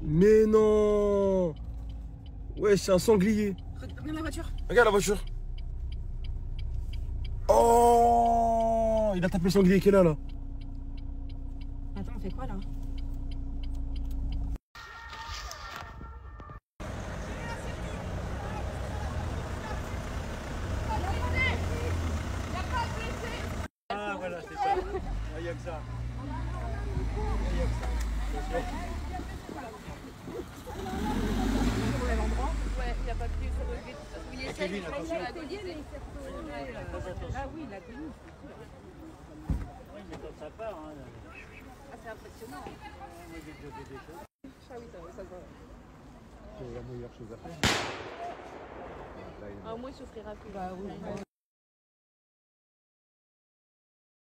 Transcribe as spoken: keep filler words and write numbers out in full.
Mais non. Ouais, c'est un sanglier. Regarde la voiture. Regarde la voiture. Oh, il a tapé le sanglier qui est là, là. Attends, on fait quoi là? Ah voilà, c'est ça. Il n'y a que ça. Il n'y a que ça. Attention. Ouais, il n'y a pas de plus relevé. Il est Kevin, attention. Ah oui, la tenue. Oui, mais quand ça part, hein. Ah, c'est impressionnant. Moi, j'ai déjà fait des choses. Ah oui, ça, ça se voit. C'est la meilleure chose à faire. Ah, au moins, il souffrira plus. Bah oui.